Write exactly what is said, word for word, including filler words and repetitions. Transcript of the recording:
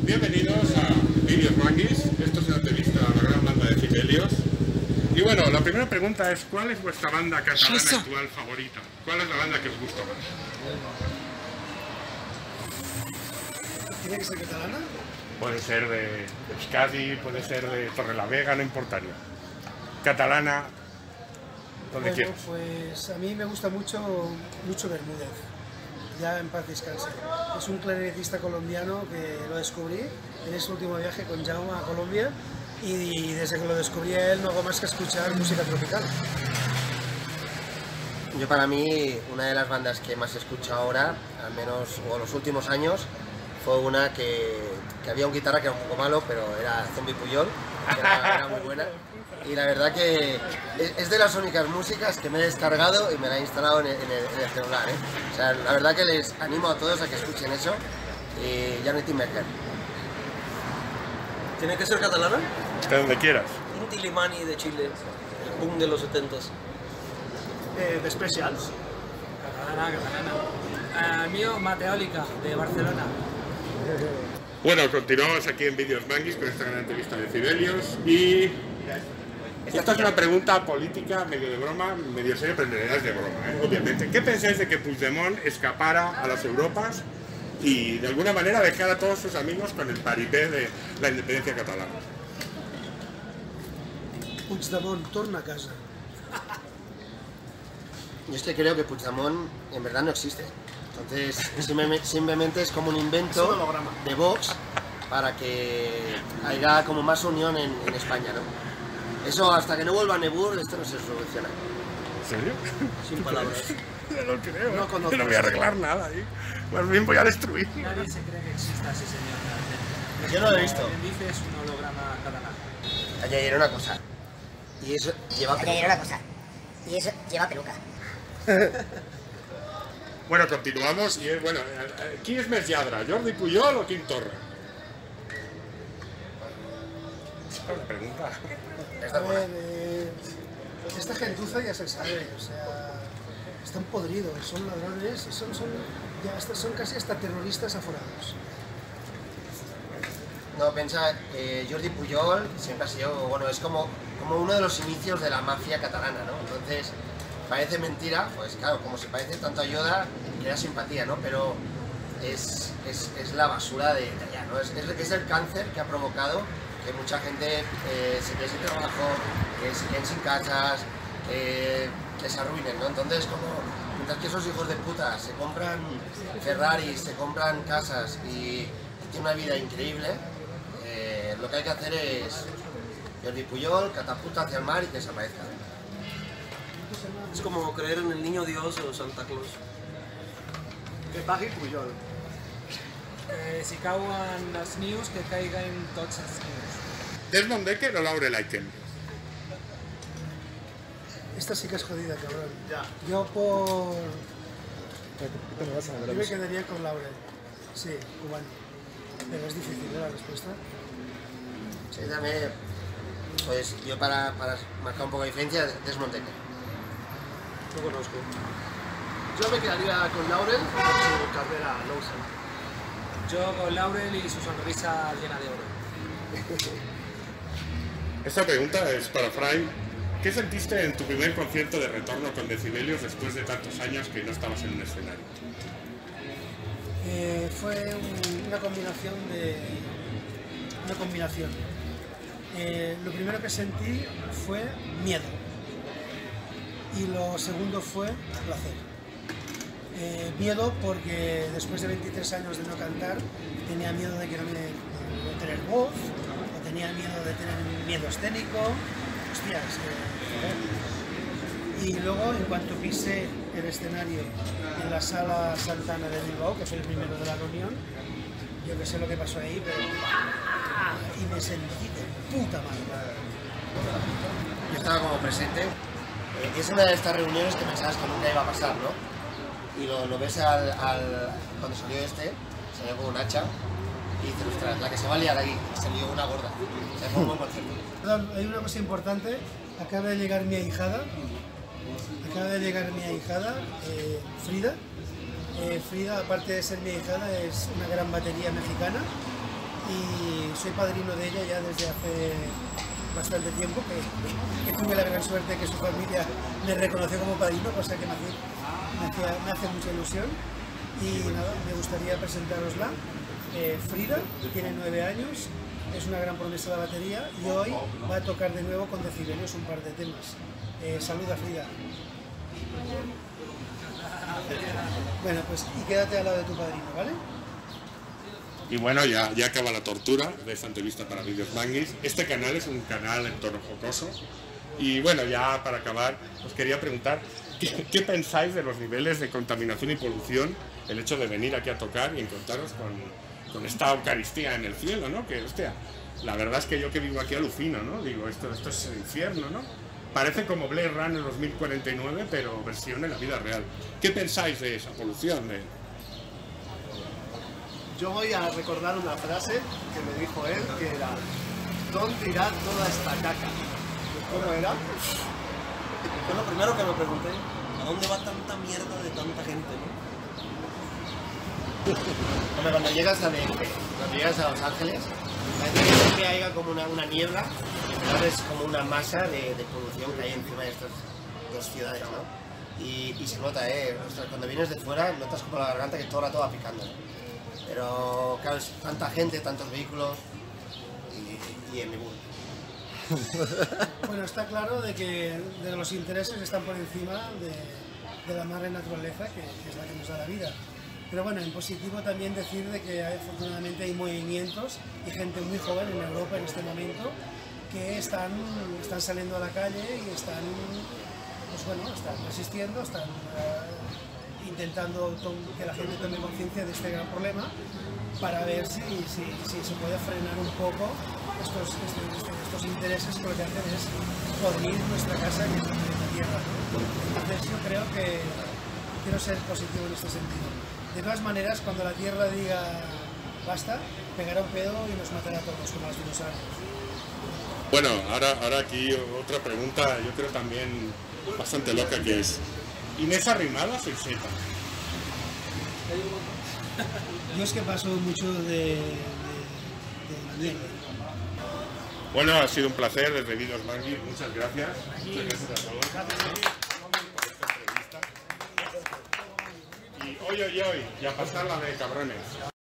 Bienvenidos a Vídeos Manguis. Esto es una entrevista a la gran banda de Fidelios. Y bueno, la primera pregunta es: ¿cuál es vuestra banda catalana actual favorita? ¿Cuál es la banda que os gusta más? ¿Tiene que ser catalana? Puede ser de Euskadi, puede ser de Torrelavega, no importaría. Catalana, donde Bueno, quieras. pues a mí me gusta mucho Lucho Bermúdez, ya en paz descanse. Es un clarinetista colombiano que lo descubrí en ese último viaje con Jaume a Colombia y desde que lo descubrí a él no hago más que escuchar música tropical. Yo, para mí, una de las bandas que más escucho ahora, al menos o los últimos años, fue una que, que había un guitarra que era un poco malo, pero era Zombie Puyol, que era, era muy buena. Y la verdad que es, es de las únicas músicas que me he descargado y me la he instalado en el, en el, en el celular, ¿eh? O sea, la verdad que les animo a todos a que escuchen eso. Y Janet Timberger. ¿Tiene que ser catalana? De donde quieras. Inti Limani de Chile, el boom de los setentas. Eh, de Specials. Catalana, catalana. Uh, mío, Mateólica, de Barcelona. Bueno, continuamos aquí en Vídeos Manguis con esta gran entrevista de Fidelios y... esta es una pregunta política, medio de broma, medio seria, pero en realidad es de broma, ¿eh? Obviamente. ¿Qué pensáis de que Puigdemont escapara a las Europas y de alguna manera dejara a todos sus amigos con el paripé de la independencia catalana? Puigdemont, torna a casa. Yo es que creo que Puigdemont en verdad no existe. Entonces, simplemente, simplemente es como un invento de Vox para que haya como más unión en, en España, ¿no? Eso, hasta que no vuelva a Nebur, esto no se soluciona. ¿En serio? Sin palabras. No lo creo. No No, conozco. no voy a arreglar nada ahí. Más bien voy a destruir. Nadie se cree que exista ese señor realmente. Yo no lo he visto. Quien dice es un holograma catalán. Añadiré una cosa. Y eso lleva Añadiré una cosa. Y eso lleva peluca. Bueno, continuamos y es, bueno, ¿quién es més lladre, Jordi Pujol o Quim Torra? Esa es una pregunta. A ver, eh, esta gentuza ya se sabe, o sea, están podridos, son ladrones, son, son, ya hasta, son casi hasta terroristas aforados. No, piensa que Jordi Pujol siempre ha sido, bueno, es como, como uno de los inicios de la mafia catalana, ¿no? Entonces, parece mentira, pues claro, como se parece tanto a Yoda, crea simpatía, ¿no? Pero es, es, es la basura de, de allá, ¿no? Es, es, es el cáncer que ha provocado que mucha gente eh, se quede sin trabajo, que se queden sin casas, eh, que se arruinen, ¿no? Entonces, como, mientras que esos hijos de puta se compran Ferraris, se compran casas y, y tienen una vida increíble, eh, lo que hay que hacer es Jordi Pujol, catapulta hacia el mar y que desaparezca. Es como creer en el niño Dios o Santa Claus. Que pagui Pujol. Eh, si cauen les nius, que caiguen tots els nius. ¿Desmond Dekker o Laurel Aiken? Esta sí que es jodida, cabrón. Yo por... Yo me quedaría con Laurel. Sí, cubano. Pero es difícil, ¿eh? La respuesta. Sí, también, pues yo para, para marcar un poco de diferencia, Desmond Dekker. No conozco. Yo me quedaría con Laurel por su carrera Lowson. Yo con Laurel y su sonrisa llena de oro. Esta pregunta es para Fray. ¿Qué sentiste en tu primer concierto de retorno con Decibelios después de tantos años que no estabas en un escenario? Eh, fue un- una combinación de... Una combinación. Eh, lo primero que sentí fue miedo. Y lo segundo fue placer. Eh, miedo porque después de veintitrés años de no cantar tenía miedo de que no me, de no tener voz, o tenía miedo de tener miedo escénico. Hostias, eh, joder. Y luego, en cuanto pisé el escenario en la sala Santana de Bilbao, que fue el primero de la reunión, yo que sé lo que pasó ahí, pero ¡ah! Y me sentí de puta madre. Yo estaba como presente. Eh, es una de estas reuniones que pensabas que nunca iba a pasar, ¿no? Y lo, lo ves al, al, cuando salió este, salió con un hacha y dices, ostras, la que se va a liar ahí, salió una gorda. O sea, fue un buen concierto. Perdón, hay una cosa importante, acaba de llegar mi ahijada, acaba de llegar mi ahijada, eh, Frida. Eh, Frida, aparte de ser mi ahijada, es una gran batería mexicana y soy padrino de ella ya desde hace bastante tiempo, que, que tuve la gran suerte de que su familia me reconoció como padrino, cosa que me hace, me hace, me hace mucha ilusión. Y nada, me gustaría presentarosla. Eh, Frida tiene nueve años, es una gran promesa de la batería y hoy va a tocar de nuevo con Decibelios un par de temas. Eh, saluda, Frida. Bueno, pues y quédate al lado de tu padrino, ¿vale? Y bueno, ya, ya acaba la tortura de esta entrevista para Vídeos Manguis. Este canal es un canal en tono jocoso. Y bueno, ya para acabar, os quería preguntar, ¿qué, qué pensáis de los niveles de contaminación y polución? El hecho de venir aquí a tocar y encontraros con, con esta Eucaristía en el cielo, ¿no? Que, hostia, la verdad es que yo que vivo aquí alucino, ¿no? Digo, esto, esto es el infierno, ¿no? Parece como Blade Runner dos mil cuarenta y nueve, pero versión en la vida real. ¿Qué pensáis de esa polución? De... Yo voy a recordar una frase que me dijo él, que era: ¿dónde irá toda esta caca? ¿Cómo era? Fue lo primero que me pregunté, ¿a dónde va tanta mierda de tanta gente, no? Hombre, cuando llegas a, de, cuando llegas a Los Ángeles, parece que haya como una, una niebla, pero es como una masa de, de polución que hay encima de estas dos ciudades, ¿no? Y, y se nota, ¿eh? O sea, cuando vienes de fuera, notas como la garganta que todo el rato va picando. Pero, claro, es tanta gente, tantos vehículos y, y en mi bull. Bueno, está claro de que de los intereses están por encima de, de la madre naturaleza, que, que es la que nos da la vida. Pero bueno, en positivo también decir de que hay, afortunadamente hay movimientos y gente muy joven en Europa en este momento que están, están saliendo a la calle y están, pues bueno, están resistiendo, están uh, intentando que la gente tome conciencia de este gran problema para ver si, si, si se puede frenar un poco estos, estos, estos intereses que lo que hacen es podrir nuestra casa, que es la tierra, ¿no? Entonces yo creo que quiero ser positivo en este sentido. De todas maneras, cuando la Tierra diga basta, pegará un pedo y nos matará a todos, como los dinosaurios. Bueno, ahora, ahora aquí otra pregunta, yo creo también bastante loca, que es: ¿Inés Arrimadas o Iseta? Yo es que paso mucho de, de, de la mierda. Bueno, ha sido un placer desde Vídeos Manguis, muchas gracias. Muchas gracias a todos por esta entrevista. Y hoy, hoy, hoy, y a pasarla de cabrones.